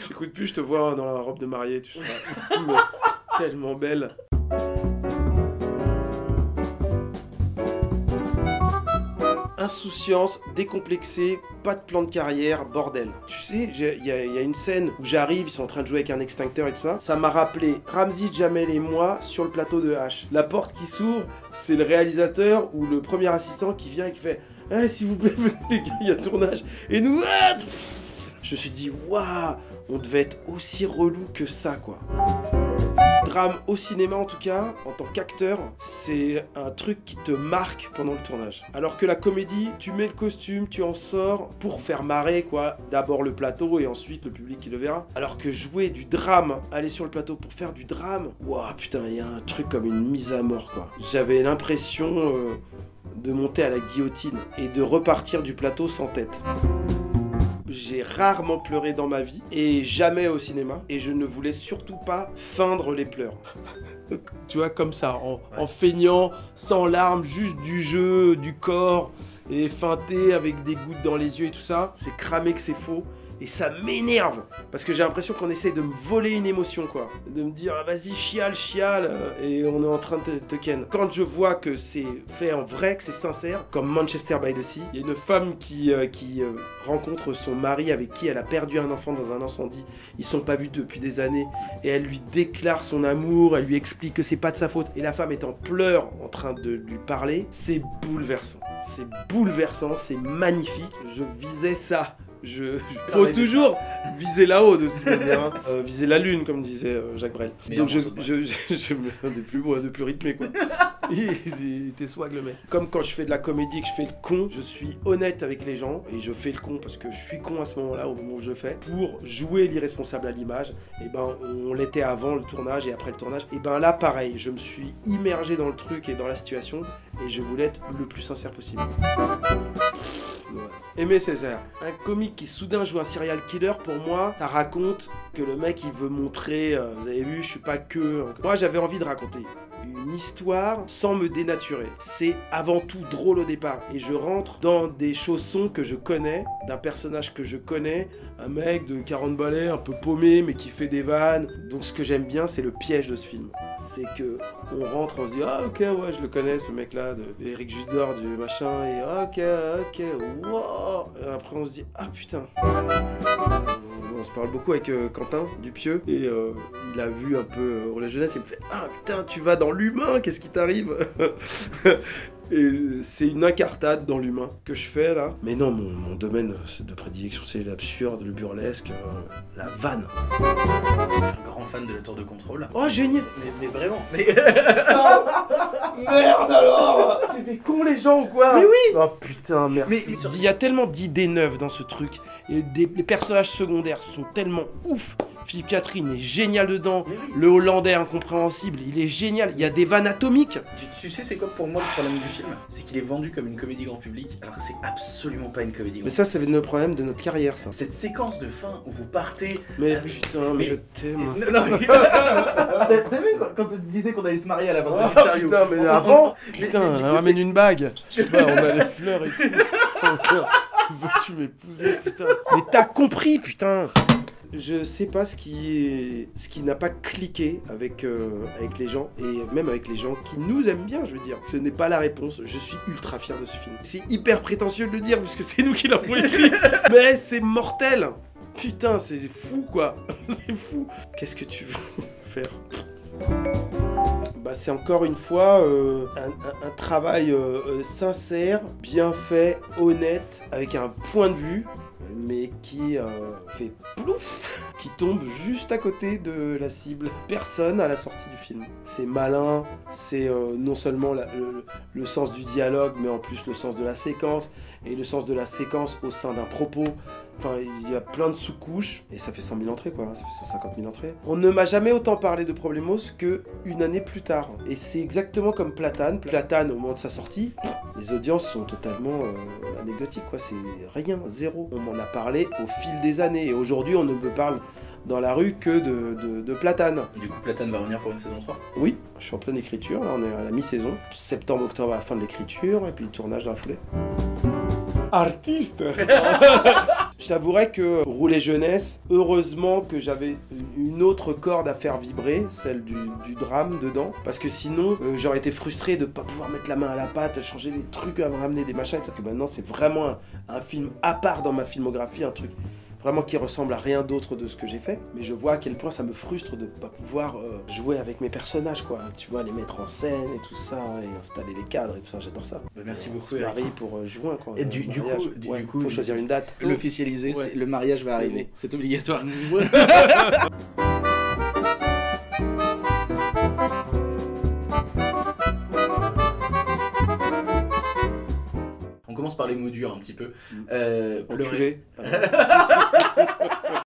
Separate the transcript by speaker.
Speaker 1: J'écoute plus, je te vois dans la robe de mariée, tu sais. Tellement belle. Insouciance, décomplexé, pas de plan de carrière, bordel. Tu sais, il y a une scène où j'arrive, ils sont en train de jouer avec un extincteur et tout ça. Ça m'a rappelé Ramzy, Jamel et moi sur le plateau de H. La porte qui s'ouvre, c'est le réalisateur ou le premier assistant qui vient et qui fait « Ah, s'il vous plaît, venez les gars, il y a tournage. » Et nous, je me suis dit « Waouh, on devait être aussi relou que ça, quoi. » Drame au cinéma en tout cas, en tant qu'acteur, c'est un truc qui te marque pendant le tournage. Alors que la comédie, tu mets le costume, tu en sors pour faire marrer quoi, d'abord le plateau et ensuite le public qui le verra. Alors que jouer du drame, aller sur le plateau pour faire du drame, waouh putain, il y a un truc comme une mise à mort quoi. J'avais l'impression de monter à la guillotine et de repartir du plateau sans tête. J'ai rarement pleuré dans ma vie et jamais au cinéma et je ne voulais surtout pas feindre les pleurs. Tu vois, comme ça, en feignant, sans larmes, juste du jeu, du corps et feinter avec des gouttes dans les yeux et tout ça. C'est cramé que c'est faux. Et ça m'énerve, parce que j'ai l'impression qu'on essaie de me voler une émotion, quoi. De me dire, ah, vas-y, chiale, et on est en train de te ken. Quand je vois que c'est fait en vrai, que c'est sincère, comme Manchester by the Sea, il y a une femme qui rencontre son mari avec qui elle a perdu un enfant dans un incendie. Ils sont pas vus depuis des années, et elle lui déclare son amour, elle lui explique que c'est pas de sa faute, et la femme est en pleurs en train de lui parler. C'est bouleversant, c'est magnifique. Je visais ça. Faut toujours viser là-haut de toute manière, hein. Viser la lune comme disait Jacques Brel. Donc je me un des plus beaux, un des plus rythmés quoi. Il était swag le mec. Comme quand je fais de la comédie et que je fais le con, je suis honnête avec les gens et je fais le con parce que je suis con à ce moment-là, au moment où je le fais, pour jouer l'irresponsable à l'image. Et ben on l'était avant le tournage et après le tournage. Et ben là pareil, je me suis immergé dans le truc et dans la situation et je voulais être le plus sincère possible. Ouais. Aimé Césaire, un comique qui soudain joue un serial killer, pour moi, ça raconte que le mec il veut montrer, vous avez vu, je suis pas que... Moi j'avais envie de raconter une histoire sans me dénaturer. C'est avant tout drôle au départ et je rentre dans des chaussons que je connais, d'un personnage que je connais, un mec de 40 balais, un peu paumé mais qui fait des vannes. Donc ce que j'aime bien c'est le piège de ce film. C'est que on rentre, on se dit ah ok ouais je le connais ce mec là, de Eric Judor du machin et ok wow. Et après on se dit ah putain. On se parle beaucoup avec Quentin Dupieux et il a vu un peu la jeunesse et il me fait ah putain tu vas dans l'humain, qu'est-ce qui t'arrive? Et c'est une incartade dans l'humain que je fais là. Mais non, mon domaine de prédilection c'est l'absurde, le burlesque, la vanne.
Speaker 2: Un grand fan de la tour de contrôle.
Speaker 1: Oh génial.
Speaker 2: Mais vraiment. Mais...
Speaker 1: Merde alors. C'est des cons les gens ou quoi?
Speaker 2: Mais oui.
Speaker 1: Oh putain merci.
Speaker 2: Mais
Speaker 1: il y a tellement d'idées neuves dans ce truc. Et les personnages secondaires sont tellement ouf. Philippe Catherine est génial dedans. Oui. Le Hollandais incompréhensible, il est génial. Il y a des vannes atomiques.
Speaker 2: Tu sais c'est quoi pour moi le problème du film? C'est qu'il est vendu comme une comédie grand public, alors que c'est absolument pas une comédie grand public.
Speaker 1: Mais ça, c'est le problème de notre carrière, ça.
Speaker 2: Cette séquence de fin où vous partez...
Speaker 1: Mais putain, mais je t'aime.
Speaker 2: Non, mais... T'as vu quand tu disais qu'on allait se marier à la fin de cette interview?
Speaker 1: Putain, mais avant... Putain, on ramène une bague. Bah, on a les fleurs et tout. Veux-tu m'épouser, putain? Mais t'as compris, putain. Je sais pas ce qui n'a pas cliqué avec les gens, et même avec les gens qui nous aiment bien, je veux dire. Ce n'est pas la réponse, je suis ultra fier de ce film. C'est hyper prétentieux de le dire, puisque c'est nous qui l'avons écrit, mais c'est mortel. Putain, c'est fou, quoi. C'est fou. Qu'est-ce que tu veux faire? Bah, c'est encore une fois un travail sincère, bien fait, honnête, avec un point de vue, mais qui fait plouf, qui tombe juste à côté de la cible. Personne à la sortie du film. C'est malin, c'est non seulement le sens du dialogue, mais en plus le sens de la séquence, et le sens de la séquence au sein d'un propos. Enfin, il y a plein de sous-couches, et ça fait 100 000 entrées, quoi, ça fait 150 000 entrées. On ne m'a jamais autant parlé de Problemos qu'une année plus tard. Et c'est exactement comme Platane. Platane, au moment de sa sortie, les audiences sont totalement anecdotiques, quoi, c'est rien, zéro. On m'en a parlé au fil des années, et aujourd'hui, on ne me parle dans la rue que de Platane.
Speaker 2: Du coup, Platane va revenir pour une saison 3?
Speaker 1: Oui, je suis en pleine écriture, là, on est à la mi-saison. Septembre, octobre, à la fin de l'écriture, et puis le tournage dans la foulée. Artiste. Je t'avouerais que Rouler Jeunesse, heureusement que j'avais une autre corde à faire vibrer, celle du drame dedans, parce que sinon j'aurais été frustré de pas pouvoir mettre la main à la pâte, changer des trucs, à me ramener des machins, et tout. Que maintenant c'est vraiment un film à part dans ma filmographie, un truc vraiment qui ressemble à rien d'autre de ce que j'ai fait, mais je vois à quel point ça me frustre de pas pouvoir jouer avec mes personnages, quoi. Tu vois, les mettre en scène et tout ça, et installer les cadres et tout ça, j'adore ça.
Speaker 2: Merci beaucoup,
Speaker 1: Eric. Marie pour juin, quoi.
Speaker 2: Et du coup,
Speaker 1: faut choisir une date.
Speaker 2: L'officialiser,
Speaker 1: Ouais.
Speaker 2: le mariage va arriver. C'est obligatoire. On commence par les mots durs un petit peu.
Speaker 1: Enculé.